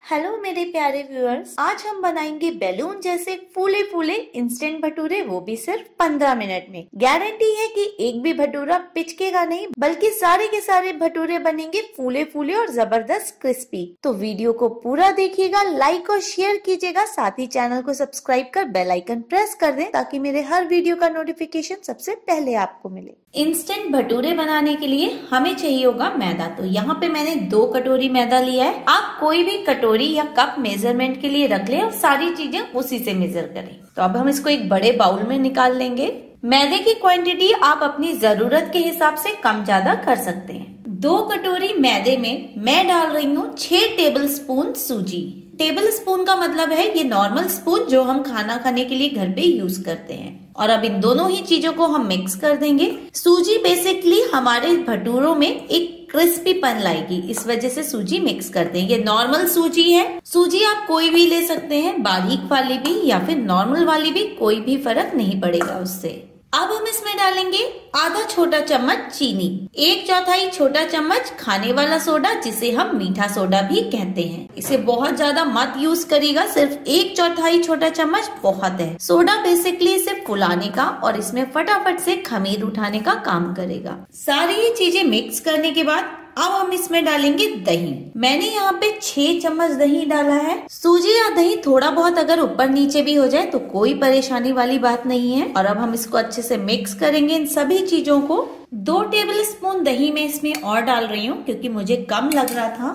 Hello मेरे प्यारे viewers, आज हम बनाएंगे बैलून जैसे फूले फूले इंस्टेंट भटूरे, वो भी सिर्फ 15 मिनट में। गारंटी है कि एक भी भटूरा पिचकेगा नहीं, बल्कि सारे के सारे भटूरे बनेंगे फूले फूले और जबरदस्त क्रिस्पी। तो वीडियो को पूरा देखिएगा, लाइक और शेयर कीजिएगा, साथ ही चैनल को सब्सक्राइब कर बेल आइकन प्रेस कर दें ताकि मेरे हर वीडियो का नोटिफिकेशन सबसे पहले आपको मिले। इंस्टेंट भटूरे बनाने के लिए हमें चाहिए होगा मैदा। तो यहाँ पे मैंने 2 कटोरी मैदा लिया है। आप कोई भी कटोरी या कप मेजरमेंट के लिए रख लें और सारी चीजें उसी से मेजर करें। तो अब हम इसको एक बड़े बाउल में निकाल लेंगे। मैदे की क्वांटिटी आप अपनी जरूरत के हिसाब से कम ज्यादा कर सकते हैं। 2 कटोरी मैदे में मैं डाल रही हूँ 6 टेबल स्पून सूजी। टेबल स्पून का मतलब है ये नॉर्मल स्पून जो हम खाना खाने के लिए घर पे यूज करते हैं। और अब इन दोनों ही चीजों को हम मिक्स कर देंगे। सूजी बेसिकली हमारे भटूरों में एक क्रिस्पीपन लाएगी, इस वजह से सूजी मिक्स करते हैं। ये नॉर्मल सूजी है। सूजी आप कोई भी ले सकते हैं, बारीक वाली भी या फिर नॉर्मल वाली भी, कोई भी फर्क नहीं पड़ेगा उससे। अब हम इसमें डालेंगे आधा छोटा चम्मच चीनी, 1/4 छोटा चम्मच खाने वाला सोडा जिसे हम मीठा सोडा भी कहते हैं। इसे बहुत ज्यादा मत यूज करिएगा, सिर्फ 1/4 छोटा चम्मच बहुत है। सोडा बेसिकली इसे फुलाने का और इसमें फटाफट से खमीर उठाने का काम करेगा। सारी ये चीजें मिक्स करने के बाद अब हम इसमें डालेंगे दही। मैंने यहाँ पे 6 चम्मच दही डाला है। सूजी या दही थोड़ा बहुत अगर ऊपर नीचे भी हो जाए तो कोई परेशानी वाली बात नहीं है। और अब हम इसको अच्छे से मिक्स करेंगे इन सभी चीजों को। 2 टेबल स्पून दही मैं इसमें और डाल रही हूँ क्योंकि मुझे कम लग रहा था।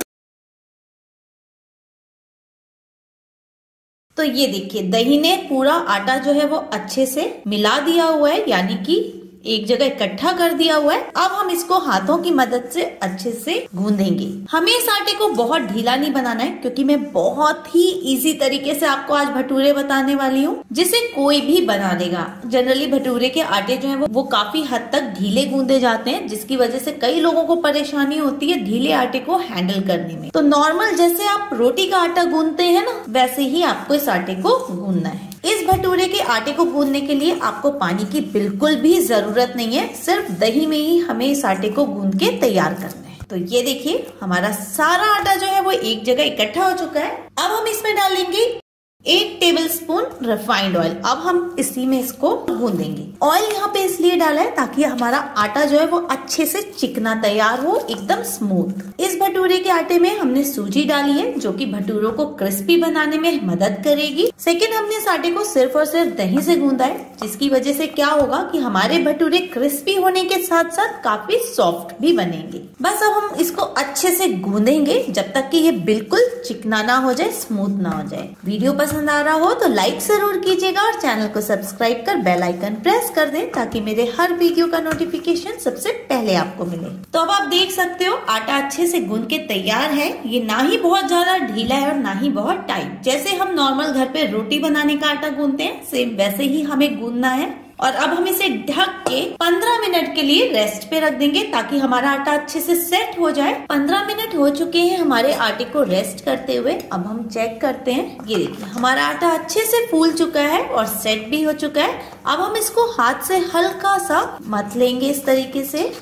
तो ये देखिए दही ने पूरा आटा जो है वो अच्छे से मिला दिया हुआ है, यानी कि एक जगह इकट्ठा कर दिया हुआ है। अब हम इसको हाथों की मदद से अच्छे से गूंदेंगे। हमें इस आटे को बहुत ढीला नहीं बनाना है क्योंकि मैं बहुत ही इजी तरीके से आपको आज भटूरे बताने वाली हूँ जिसे कोई भी बना लेगा। जनरली भटूरे के आटे जो है वो काफी हद तक ढीले गूंदे जाते हैं, जिसकी वजह से कई लोगों को परेशानी होती है ढीले आटे को हैंडल करने में। तो नॉर्मल जैसे आप रोटी का आटा गूंदते हैं ना, वैसे ही आपको इस आटे को गूंदना है। इस भटूरे के आटे को गूंदने के लिए आपको पानी की बिल्कुल भी जरूरत नहीं है, सिर्फ दही में ही हमें इस आटे को गूंद के तैयार करना है। तो ये देखिए हमारा सारा आटा जो है वो एक जगह इकट्ठा हो चुका है। अब हम इसमें डालेंगे 1 टेबल स्पून रिफाइंड ऑयल। अब हम इसी में इसको गूंदेंगे। ऑयल यहाँ पे इसलिए डाला है ताकि हमारा आटा जो है वो अच्छे से चिकना तैयार हो, एकदम स्मूथ। इस भटूरे के आटे में हमने सूजी डाली है जो कि भटूरों को क्रिस्पी बनाने में मदद करेगी। सेकेंड, हमने इस आटे को सिर्फ और सिर्फ दही से गूंदा है, जिसकी वजह से क्या होगा कि हमारे भटूरे क्रिस्पी होने के साथ साथ काफी सॉफ्ट भी बनेंगे। बस अब हम इसको अच्छे से गूंदेंगे जब तक कि ये बिल्कुल चिकना ना हो जाए, स्मूथ ना हो जाए। वीडियो पसंद आ रहा हो तो लाइक जरूर कीजिएगा और चैनल को सब्सक्राइब कर बेल आइकन प्रेस कर दें ताकि मेरे हर वीडियो का नोटिफिकेशन सबसे पहले आपको मिले। तो अब आप देख सकते हो आटा अच्छे से गूंद के तैयार है। ये ना ही बहुत ज्यादा ढीला है और ना ही बहुत टाइट। जैसे हम नॉर्मल घर पे रोटी बनाने का आटा गूंदते हैं, सेम वैसे ही हमें गूंदना है। और अब हम इसे ढक के 15 मिनट के लिए रेस्ट पे रख देंगे ताकि हमारा आटा अच्छे से सेट हो जाए। 15 मिनट हो चुके हैं हमारे आटे को रेस्ट करते हुए। अब हम चेक करते हैं। ये देखिए हमारा आटा अच्छे से फूल चुका है और सेट भी हो चुका है। अब हम इसको हाथ से हल्का सा मथ लेंगे इस तरीके से।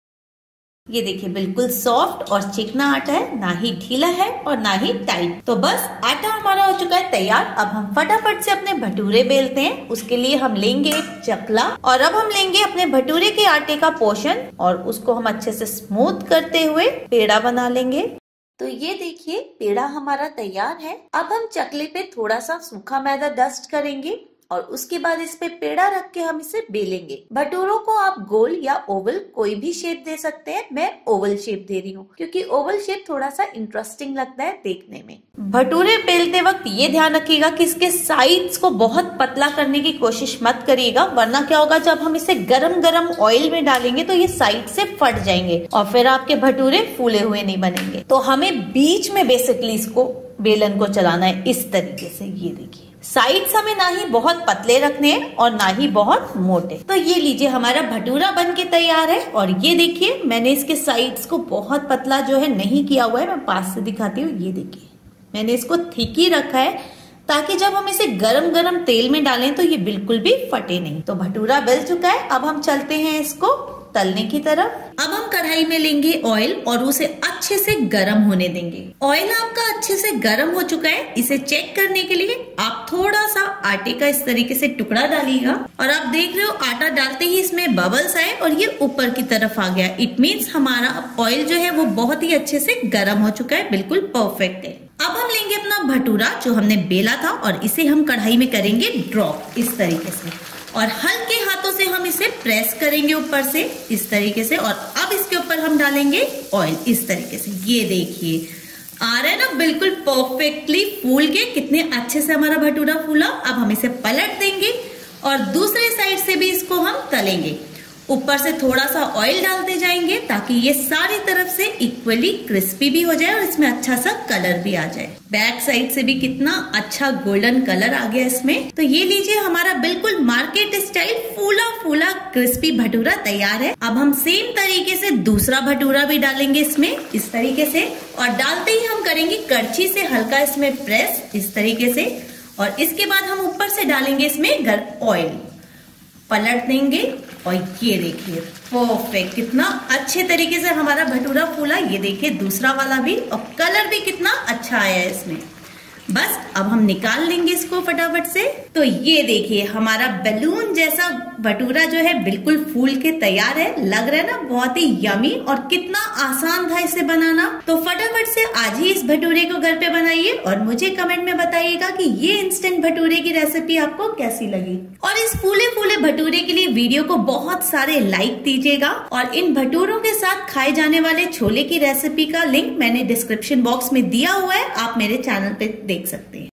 ये देखिए बिल्कुल सॉफ्ट और चिकना आटा है, ना ही ढीला है और ना ही टाइट। तो बस आटा हमारा हो चुका है तैयार। अब हम फटाफट से अपने भटूरे बेलते हैं। उसके लिए हम लेंगे एक चकला और अब हम लेंगे अपने भटूरे के आटे का पोर्शन और उसको हम अच्छे से स्मूथ करते हुए पेड़ा बना लेंगे। तो ये देखिए पेड़ा हमारा तैयार है। अब हम चकले पे थोड़ा सा सूखा मैदा डस्ट करेंगे और उसके बाद इस पे पेड़ा रख के हम इसे बेलेंगे। भटूरों को आप गोल या ओवल कोई भी शेप दे सकते हैं। मैं ओवल शेप दे रही हूँ क्योंकि ओवल शेप थोड़ा सा इंटरेस्टिंग लगता है देखने में। भटूरे बेलते वक्त ये ध्यान रखिएगा कि इसके साइड्स को बहुत पतला करने की कोशिश मत करिएगा, वरना क्या होगा जब हम इसे गरम गरम ऑयल में डालेंगे तो ये साइड से फट जाएंगे और फिर आपके भटूरे फूले हुए नहीं बनेंगे। तो हमें बीच में बेसिकली इसको बेलन को चलाना है इस तरीके से। ये देखिए साइड्स हमें ना ही बहुत पतले रखने हैं और ना ही बहुत मोटे। तो ये लीजिए हमारा भटूरा बन के तैयार है। और ये देखिए मैंने इसके साइड्स को बहुत पतला जो है नहीं किया हुआ है। मैं पास से दिखाती हूँ। ये देखिए मैंने इसको थिक ही रखा है ताकि जब हम इसे गरम गरम तेल में डालें तो ये बिल्कुल भी फटे नहीं। तो भटूरा बन चुका है। अब हम चलते हैं इसको तलने की तरफ। अब हम कढ़ाई में लेंगे ऑयल और उसे अच्छे से गर्म होने देंगे। ऑयल आपका अच्छे से गर्म हो चुका है। इसे चेक करने के लिए आप थोड़ा सा आटे का इस तरीके से टुकड़ा डालिएगा और आप देख रहे हो आटा डालते ही इसमें बबल्स आए और ये ऊपर की तरफ आ गया। इट मीन्स हमारा ऑयल जो है वो बहुत ही अच्छे से गर्म हो चुका है, बिल्कुल परफेक्ट है। अब हम लेंगे अपना भटूरा जो हमने बेला था और इसे हम कढ़ाई में करेंगे ड्रॉप इस तरीके से और हल्के हाथों से हम इसे प्रेस करेंगे ऊपर से इस तरीके से। और अब इसके ऊपर हम डालेंगे ऑयल इस तरीके से। ये देखिए आ रहा है ना बिल्कुल परफेक्टली फूल के, कितने अच्छे से हमारा भटूरा फूला। अब हम इसे पलट देंगे और दूसरे साइड से भी इसको हम तलेंगे। ऊपर से थोड़ा सा ऑयल डालते जाएंगे ताकि ये सारी तरफ से इक्वली क्रिस्पी भी हो जाए और इसमें अच्छा सा कलर भी आ जाए। बैक साइड से भी कितना अच्छा गोल्डन कलर आ गया इसमें। तो ये लीजिए हमारा बिल्कुल मार्केट स्टाइल फूला फूला क्रिस्पी भटूरा तैयार है। अब हम सेम तरीके से दूसरा भटूरा भी डालेंगे इसमें इस तरीके से और डालते ही हम करेंगे करछी से हल्का इसमें प्रेस इस तरीके से और इसके बाद हम ऊपर से डालेंगे इसमें ऑयल, पलट देंगे और ये देखिए परफेक्ट कितना अच्छे तरीके से हमारा भटूरा फूला। ये देखिए दूसरा वाला भी और कलर भी कितना अच्छा आया है इसमें। बस अब हम निकाल लेंगे इसको फटाफट से। तो ये देखिए हमारा बैलून जैसा भटूरा जो है बिल्कुल फूल के तैयार है। लग रहा है ना बहुत ही यमी और कितना आसान था इसे बनाना। तो फटाफट से आज ही इस भटूरे को घर पे बनाइए और मुझे कमेंट में बताइएगा कि ये इंस्टेंट भटूरे की रेसिपी आपको कैसी लगी। और इस फूले फूले भटूरे के लिए वीडियो को बहुत सारे लाइक दीजिएगा और इन भटूरों के साथ खाए जाने वाले छोले की रेसिपी का लिंक मैंने डिस्क्रिप्शन बॉक्स में दिया हुआ है, आप मेरे चैनल पे देख सकते हैं।